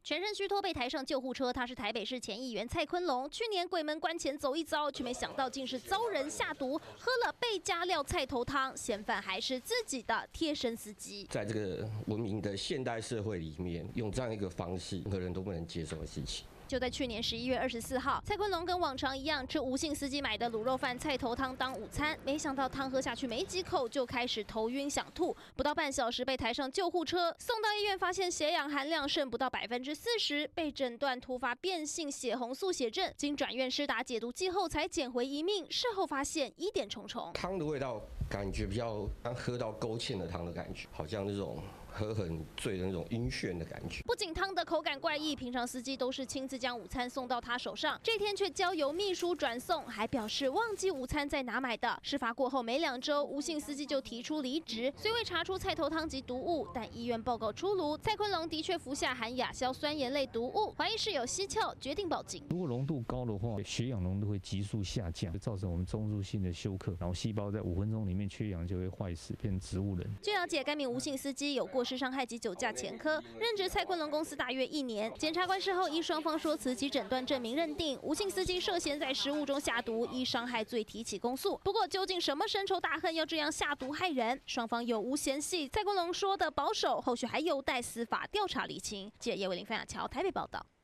全身虚脱被抬上救护车，他是台北市前议员蔡坤龙。去年鬼门关前走一遭，却没想到竟是遭人下毒，喝了倍加料菜头汤，嫌犯还是自己的贴身司机。 在这个文明的现代社会里面，用这样一个方式，任何人都不能接受的事情。 就在去年11月24号，蔡坤龙跟往常一样吃吴姓司机买的卤肉饭菜头汤当午餐，没想到汤喝下去没几口就开始头晕想吐，不到半小时被抬上救护车，送到医院发现血氧含量剩不到40%，被诊断突发变性血红素血症，经转院施打解毒剂后才捡回一命。事后发现疑点重重， 汤的味道感觉比较像喝到勾芡的汤的感觉，好像那种喝很醉的那种晕眩的感觉。 不仅汤的口感怪异，平常司机都是亲自将午餐送到他手上，这天却交由秘书转送，还表示忘记午餐在哪买的。事发过后没2周，吴姓司机就提出离职，虽未查出菜头汤及毒物，但医院报告出炉，蔡坤龙的确服下含亚硝酸盐类毒物，怀疑是有蹊跷，决定报警。 如果浓度高的话，血氧浓度会急速下降，就造成我们中枢性的休克，然后细胞在5分钟里面缺氧就会坏死，变植物人。 据了解，该名吴姓司机有过失伤害及酒驾前科，任职蔡坤龙公司大约1年。检察官事后依双方说辞及诊断证明认定，吴姓司机涉嫌在食物中下毒，依伤害罪提起公诉。不过，究竟什么深仇大恨要这样下毒害人？双方有无嫌隙？蔡坤龙说的保守，后续还有待司法调查厘清。记者叶伟玲、范雅乔台北报道。